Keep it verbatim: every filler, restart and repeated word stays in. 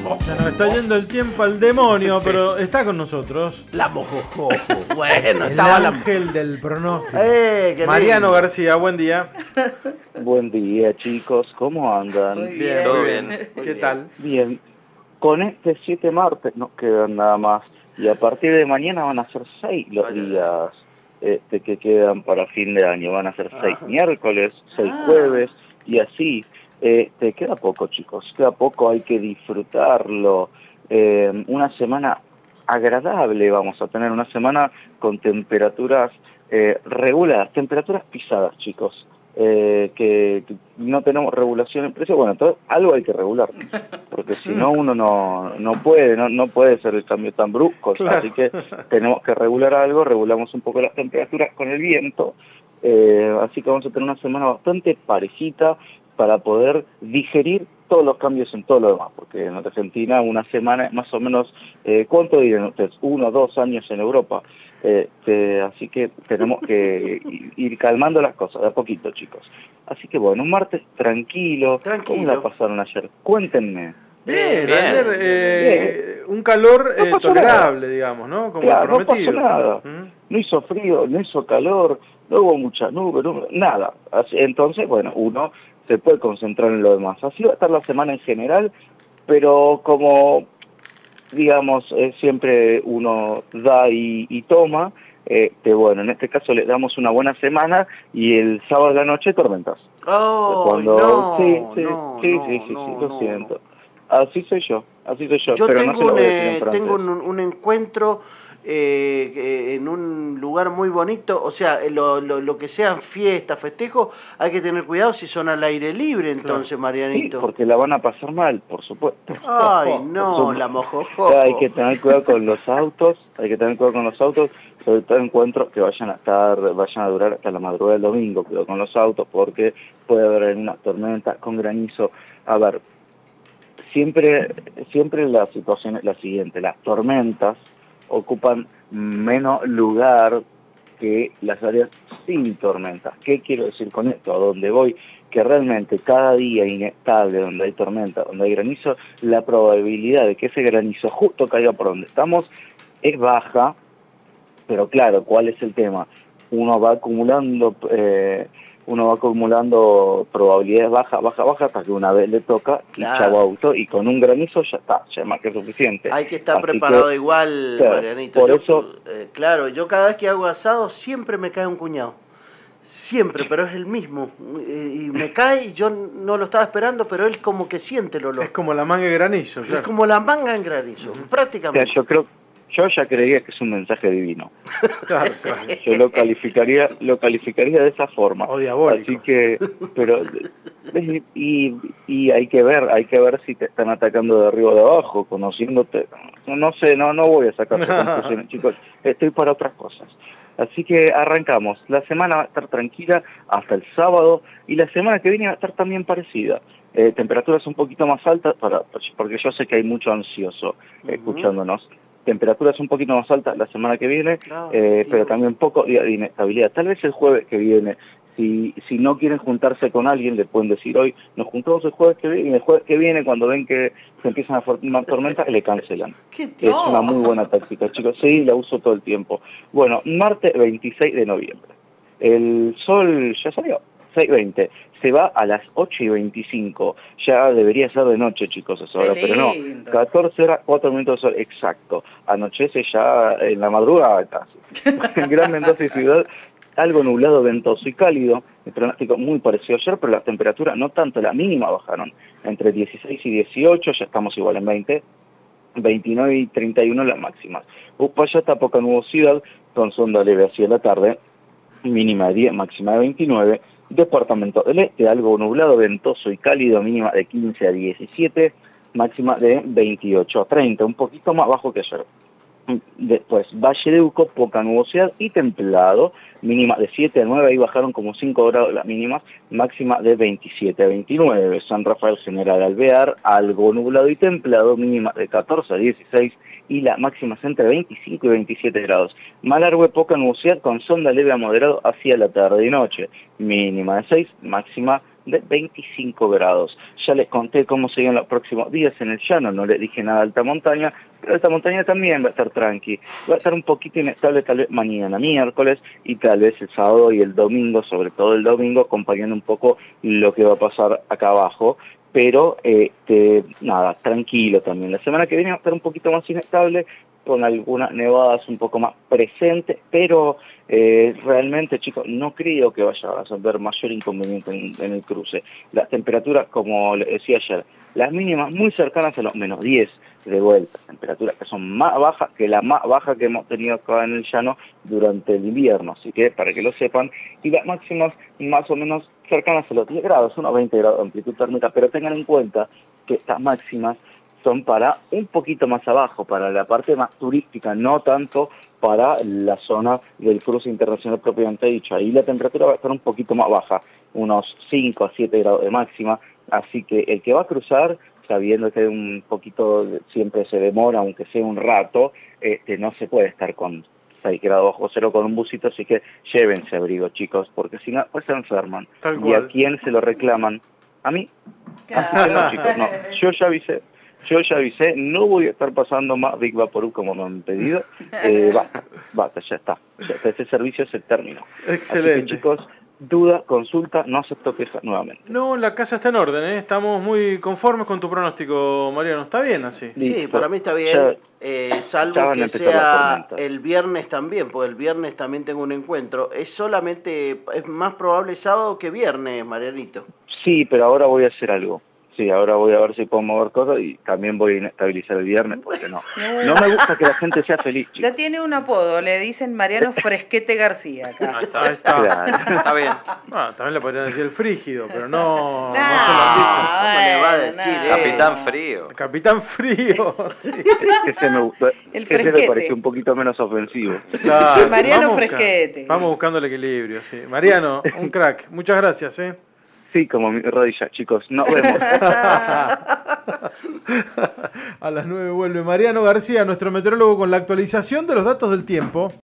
Se nos está yendo el tiempo al demonio, sí. Pero está con nosotros. La mojojojo. Bueno, el estaba ángel la... del pronóstico. Eh, Mariano García, buen día. Buen día, chicos. ¿Cómo andan? Muy bien, todo bien. ¿Qué bien. tal? Bien. Con este siete martes nos quedan nada más. Y a partir de mañana van a ser seis los Vaya. días este, que quedan para fin de año. Van a ser seis Ajá. miércoles, seis ah. jueves y así. Eh, te queda poco, chicos, queda poco, hay que disfrutarlo. Eh, una semana agradable vamos a tener, una semana con temperaturas eh, reguladas, temperaturas pisadas, chicos, eh, que, que no tenemos regulación en precio. Bueno, todo, algo hay que regular, porque si no uno no, no puede, no, no puede ser el cambio tan brusco, claro. Así que tenemos que regular algo, regulamos un poco las temperaturas con el viento, eh, así que vamos a tener una semana bastante parejita, para poder digerir todos los cambios en todo lo demás, porque en Argentina una semana más o menos, eh, ¿cuánto dirían ustedes? Uno o dos años en Europa, eh, te, así que tenemos que ir calmando las cosas de a poquito, chicos. Así que bueno, un martes tranquilo. Tranquilo. ¿Cómo la pasaron ayer? Cuéntenme. Bien, bien ayer eh, bien. un calor eh, no tolerable, nada. digamos, ¿no? Como claro, prometido. No pasó nada, ¿Mm? No hizo frío, no hizo calor, no hubo mucha nube, no, nada. Entonces, bueno, uno se puede concentrar en lo demás. Así va a estar la semana en general, pero como, digamos, eh, siempre uno da y, y toma, eh, que bueno, en este caso le damos una buena semana y el sábado de la noche tormentas. Oh, Cuando, no, sí, sí, no, sí, no, sí, sí, no, sí, lo no, siento. No. Así soy yo, así soy yo, yo pero tengo no se lo voy a decir en un, francés. Tengo un, un encuentro eh, en un lugar muy bonito, o sea, lo, lo, lo que sean fiestas, festejos, hay que tener cuidado si son al aire libre, entonces, claro. Marianito. Sí, porque la van a pasar mal, por supuesto. Ay, no, la mojojojo. Hay que tener cuidado con los autos, hay que tener cuidado con los autos, sobre todo encuentros que vayan a estar, vayan a durar hasta la madrugada del domingo, cuidado con los autos, porque puede haber una tormenta con granizo. A ver, siempre, siempre la situación es la siguiente, las tormentas ocupan menos lugar que las áreas sin tormentas. ¿Qué quiero decir con esto? ¿A dónde voy? Que realmente cada día inestable, donde hay tormenta, donde hay granizo, la probabilidad de que ese granizo justo caiga por donde estamos es baja, pero claro, ¿cuál es el tema? Uno va acumulando... Eh, uno va acumulando probabilidades bajas, bajas, bajas, hasta que una vez le toca claro. y chavo auto, y con un granizo ya está, ya es más que suficiente. Hay que estar Así preparado que, igual, claro, Marianito. Por yo, eso... Eh, claro, yo cada vez que hago asado siempre me cae un cuñado. Siempre, pero es el mismo. Y me cae y yo no lo estaba esperando, pero él como que siente el olor. Es como la manga de granizo. Claro. Es como la manga en granizo, uh-huh. prácticamente. O sea, yo creo Yo ya creería que es un mensaje divino. Claro, claro. Yo lo calificaría, lo calificaría de esa forma. O diabólico. Así que, pero y, y hay que ver, hay que ver si te están atacando de arriba o de abajo, conociéndote. No, no sé, no, no voy a sacar conclusiones, chicos. Estoy para otras cosas. Así que arrancamos. La semana va a estar tranquila hasta el sábado y la semana que viene va a estar también parecida. Eh, temperaturas un poquito más altas, para, porque yo sé que hay mucho ansioso uh-huh. escuchándonos. Temperaturas un poquito más altas la semana que viene, no, eh, pero también poco de inestabilidad. Tal vez el jueves que viene, si, si no quieren juntarse con alguien, le pueden decir hoy, nos juntamos el jueves que viene, y el jueves que viene, cuando ven que se empiezan a formar tormentas, le cancelan. Es una muy buena táctica, chicos. Sí, la uso todo el tiempo. Bueno, martes veintiséis de noviembre. El sol ya salió, seis veinte. Se va a las ocho y veinticinco. Ya debería ser de noche, chicos, eso ahora, pero no. catorce horas, cuatro minutos de sol, exacto. Anochece ya en la madrugada casi. En Gran Mendoza y Ciudad, algo nublado, ventoso y cálido. El pronóstico muy parecido a ayer, pero las temperaturas no tanto, la mínima bajaron. Entre dieciséis y dieciocho, ya estamos igual en veinte. veintinueve y treinta y uno las máximas. Uspallata, poca nubosidad, con sonda leve hacia la tarde. Mínima de diez, máxima de veintinueve. Departamento del Este, algo nublado, ventoso y cálido, mínima de quince a diecisiete, máxima de veintiocho a treinta, un poquito más bajo que ayer. Después, Valle de Uco, poca nubosidad y templado, mínima de siete a nueve, ahí bajaron como cinco grados las mínimas, máxima de veintisiete a veintinueve. San Rafael General Alvear, algo nublado y templado, mínima de catorce a dieciséis y la máxima es entre veinticinco y veintisiete grados. Malargüe, poca nubosidad con sonda leve a moderado hacia la tarde y noche, mínima de seis, máxima de veinticinco grados. Ya les conté cómo seguían los próximos días en el llano, no les dije nada de alta montaña, pero alta montaña también va a estar tranqui. Va a estar un poquito inestable tal vez mañana miércoles y tal vez el sábado y el domingo, sobre todo el domingo, acompañando un poco lo que va a pasar acá abajo. Pero, este, nada, tranquilo también. La semana que viene va a estar un poquito más inestable, con algunas nevadas un poco más presentes, pero eh, realmente, chicos, no creo que vaya a haber mayor inconveniente en, en el cruce. Las temperaturas, como les decía ayer, las mínimas muy cercanas a los menos diez de vuelta, temperaturas que son más bajas que la más baja que hemos tenido acá en el llano durante el invierno, así que para que lo sepan, y las máximas más o menos cercanas a los diez grados, unos veinte grados de amplitud térmica, pero tengan en cuenta que estas máximas son para un poquito más abajo, para la parte más turística, no tanto para la zona del cruce internacional propiamente dicho. Ahí la temperatura va a estar un poquito más baja, unos cinco a siete grados de máxima, así que el que va a cruzar, sabiendo que un poquito siempre se demora, aunque sea un rato, este, no se puede estar con seis grados bajo cero con un busito, así que llévense abrigo, chicos, porque si no, pues se enferman. Tal ¿Y cual. a quién se lo reclaman? ¿A mí? Claro. Así que no, chicos, no. Yo ya avisé. Yo ya avisé, no voy a estar pasando más Big Vaporub como me han pedido. Eh, basta, basta, ya está. Ya está. Ese servicio se terminó. Excelente. Así que, chicos, duda, consulta, no acepto quejas nuevamente. No, la casa está en orden, ¿eh? Estamos muy conformes con tu pronóstico, Mariano. ¿Está bien así? Sí, Listo. para mí está bien, Ya- eh, ya salvo van a que empezar las sea tormentas. el viernes también, porque el viernes también tengo un encuentro. Es solamente, es más probable sábado que viernes, Marianito. Sí, pero ahora voy a hacer algo. Sí, ahora voy a ver si puedo mover cosas y también voy a inestabilizar el viernes, porque no. No me gusta que la gente sea feliz, chicos. Ya tiene un apodo, le dicen Mariano Fresquete García acá. Ahí está, ahí está. Claro. Está bien. Ah, también le podrían decir el frígido, pero no, no se lo Nah, han dicho. ¿Cómo le va a bueno, decir, nah. eh? Capitán Frío. El Capitán Frío. Sí. Ese me gustó. El Ese me fresquete. pareció un poquito menos ofensivo. Claro, Mariano vamos busca- Fresquete. Vamos buscando el equilibrio, sí. Mariano, un crack. Muchas gracias, ¿eh? Sí, como mi rodilla, chicos. Nos vemos. A las nueve vuelve Mariano García, nuestro meteorólogo, con la actualización de los datos del tiempo.